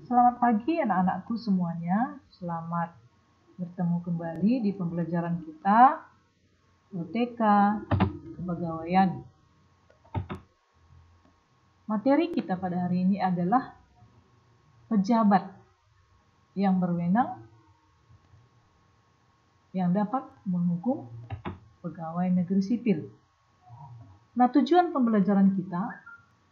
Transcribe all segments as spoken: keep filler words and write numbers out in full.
Selamat pagi anak-anakku semuanya. Selamat bertemu kembali di pembelajaran kita U T K Kepegawaian. Materi kita pada hari ini adalah pejabat yang berwenang yang dapat menghukum pegawai negeri sipil. Nah, tujuan pembelajaran kita,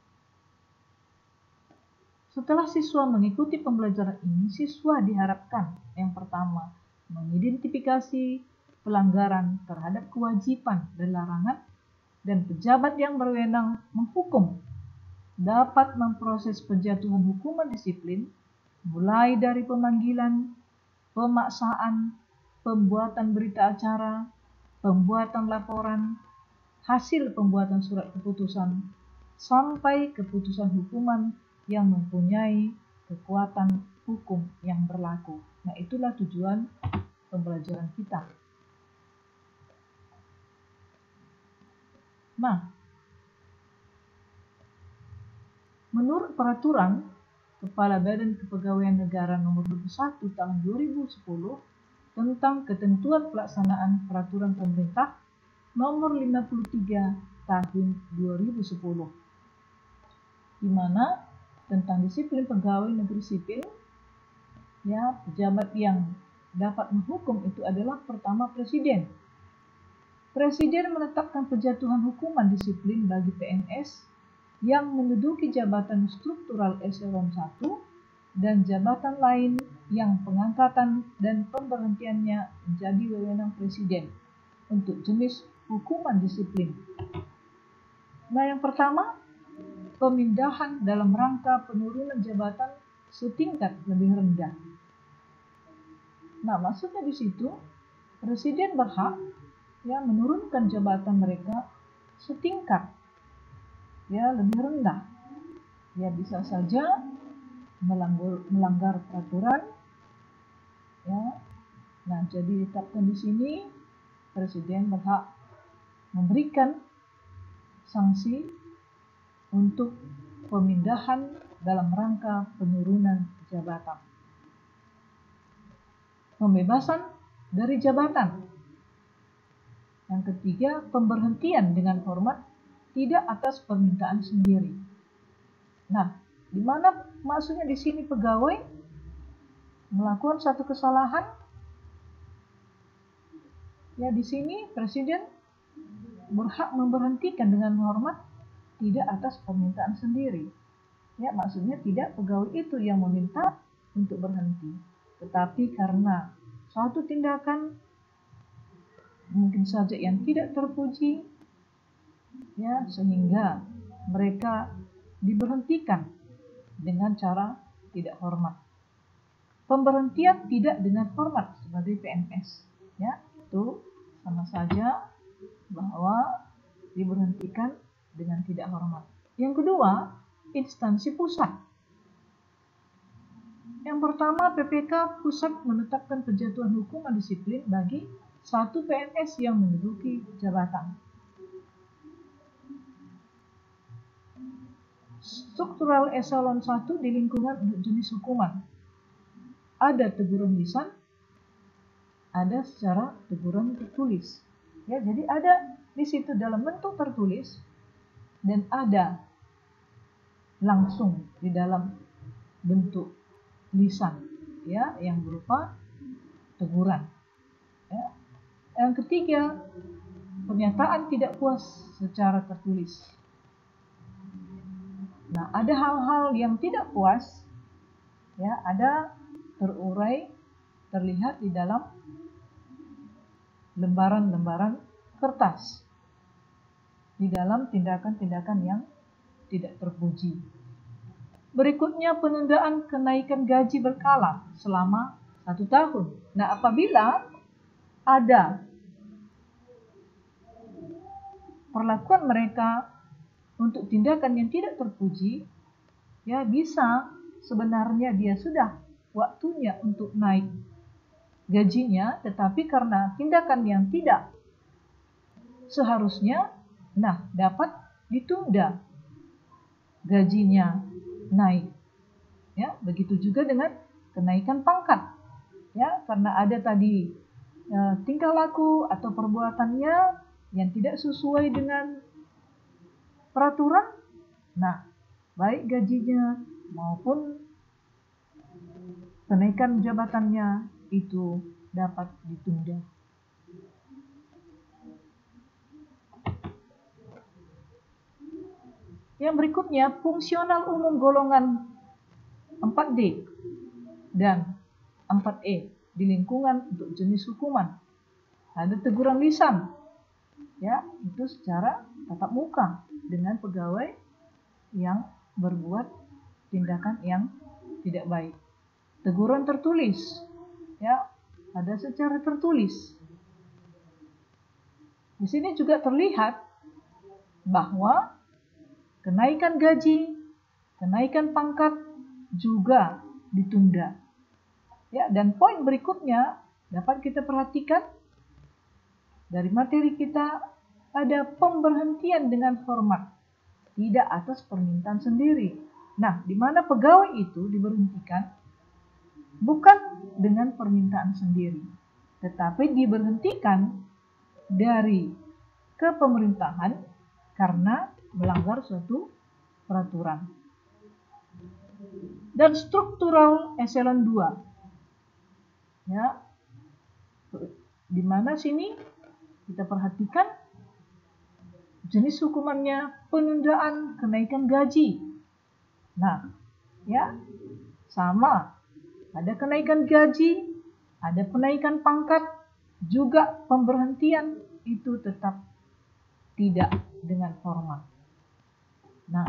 setelah siswa mengikuti pembelajaran ini, siswa diharapkan yang pertama mengidentifikasi pelanggaran terhadap kewajiban dan larangan, dan pejabat yang berwenang menghukum dapat memproses penjatuhan hukuman disiplin mulai dari pemanggilan, pemaksaan, pembuatan berita acara, pembuatan laporan, hasil pembuatan surat keputusan, sampai keputusan hukuman yang mempunyai kekuatan hukum yang berlaku. Nah, itulah tujuan pembelajaran kita. Nah, menurut peraturan Kepala Badan Kepegawaian Negara nomor dua puluh satu tahun dua ribu sepuluh tentang ketentuan pelaksanaan peraturan pemerintah nomor lima puluh tiga tahun dua ribu sepuluh, di mana tentang disiplin pegawai negeri sipil, ya, pejabat yang dapat menghukum itu adalah pertama Presiden. Presiden menetapkan penjatuhan hukuman disiplin bagi P N S yang menduduki jabatan struktural eselon satu dan jabatan lain yang pengangkatan dan pemberhentiannya menjadi wewenang Presiden untuk jenis hukuman disiplin. Nah, yang pertama, pemindahan dalam rangka penurunan jabatan setingkat lebih rendah. Nah, maksudnya di situ Presiden berhak ya menurunkan jabatan mereka setingkat ya lebih rendah. Ya, bisa saja melanggar, melanggar peraturan. Ya. Nah, jadi ditetapkan di sini Presiden berhak memberikan sanksi untuk pemindahan dalam rangka penurunan jabatan. Pembebasan dari jabatan. Yang ketiga, pemberhentian dengan hormat tidak atas permintaan sendiri. Nah, di mana maksudnya di sini pegawai melakukan satu kesalahan? Ya, di sini Presiden berhak memberhentikan dengan hormat tidak atas permintaan sendiri. Ya, maksudnya tidak pegawai itu yang meminta untuk berhenti, tetapi karena suatu tindakan mungkin saja yang tidak terpuji, ya, sehingga mereka diberhentikan dengan cara tidak hormat. Pemberhentian tidak dengan hormat sebagai P N S, ya, itu sama saja bahwa diberhentikan dengan tidak hormat. Yang kedua, instansi pusat. Yang pertama, P P K pusat menetapkan penjatuhan hukuman disiplin bagi satu P N S yang menduduki jabatan struktural eselon satu di lingkungan untuk jenis hukuman. Ada teguran lisan, ada secara teguran tertulis. Ya, jadi ada di situ dalam bentuk tertulis dan ada langsung di dalam bentuk lisan, ya, yang berupa teguran. Ya. Yang ketiga, pernyataan tidak puas secara tertulis. Nah, ada hal-hal yang tidak puas, ya, ada terurai, terlihat di dalam lembaran-lembaran kertas, di dalam tindakan-tindakan yang tidak terpuji. Berikutnya, penundaan kenaikan gaji berkala selama satu tahun. Nah, apabila ada perlakuan mereka untuk tindakan yang tidak terpuji, ya, bisa sebenarnya dia sudah waktunya untuk naik gajinya, tetapi karena tindakan yang tidak seharusnya, nah, dapat ditunda gajinya naik. Ya, begitu juga dengan kenaikan pangkat. Ya, karena ada tadi eh, tingkah laku atau perbuatannya yang tidak sesuai dengan peraturan. Nah, baik gajinya maupun kenaikan jabatannya itu dapat ditunda. Yang berikutnya, fungsional umum golongan empat D dan empat E di lingkungan untuk jenis hukuman. Ada teguran lisan, ya, itu secara tatap muka dengan pegawai yang berbuat tindakan yang tidak baik. Teguran tertulis, ya, ada secara tertulis. Di sini juga terlihat bahwa kenaikan gaji, kenaikan pangkat juga ditunda. Ya, dan poin berikutnya dapat kita perhatikan dari materi kita, ada pemberhentian dengan hormat, tidak atas permintaan sendiri. Nah, di mana pegawai itu diberhentikan bukan dengan permintaan sendiri, tetapi diberhentikan dari kepemerintahan karena melanggar suatu peraturan. Dan struktural eselon dua, ya, di mana sini kita perhatikan jenis hukumannya penundaan kenaikan gaji. Nah, ya, sama, ada kenaikan gaji, ada penaikan pangkat, juga pemberhentian itu tetap tidak dengan hormat. Nah,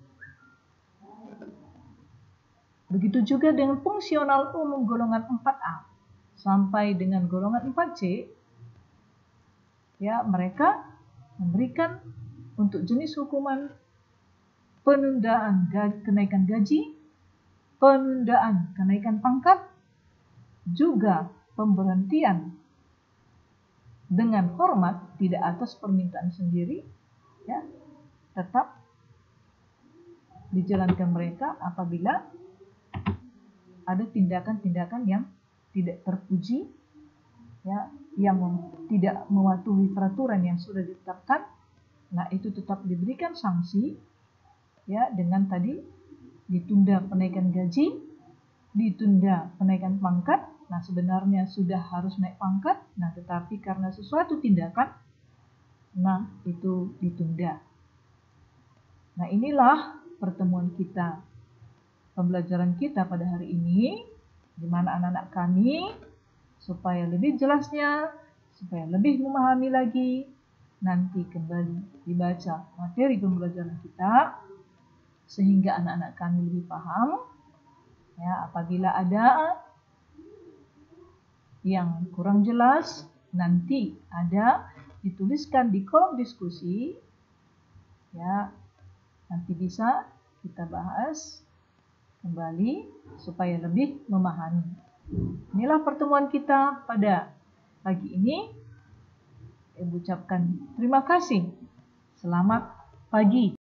begitu juga dengan fungsional umum golongan empat A sampai dengan golongan empat C, ya, mereka memberikan untuk jenis hukuman penundaan kenaikan gaji, penundaan kenaikan pangkat, juga pemberhentian dengan hormat tidak atas permintaan sendiri, ya, tetap dijalankan mereka apabila ada tindakan-tindakan yang tidak terpuji, ya, yang tidak mematuhi peraturan yang sudah ditetapkan. Nah, itu tetap diberikan sanksi, ya, dengan tadi ditunda penaikan gaji, ditunda penaikan pangkat. Nah, sebenarnya sudah harus naik pangkat, nah tetapi karena sesuatu tindakan, nah itu ditunda. Nah, inilah pertemuan kita, pembelajaran kita pada hari ini, di mana anak-anak kami supaya lebih jelasnya, supaya lebih memahami lagi, nanti kembali dibaca materi pembelajaran kita sehingga anak-anak kami lebih paham. Ya, apabila ada yang kurang jelas, nanti ada dituliskan di kolom diskusi, ya, nanti bisa kita bahas kembali supaya lebih memahami. Inilah pertemuan kita pada pagi ini. Saya ucapkan terima kasih. Selamat pagi.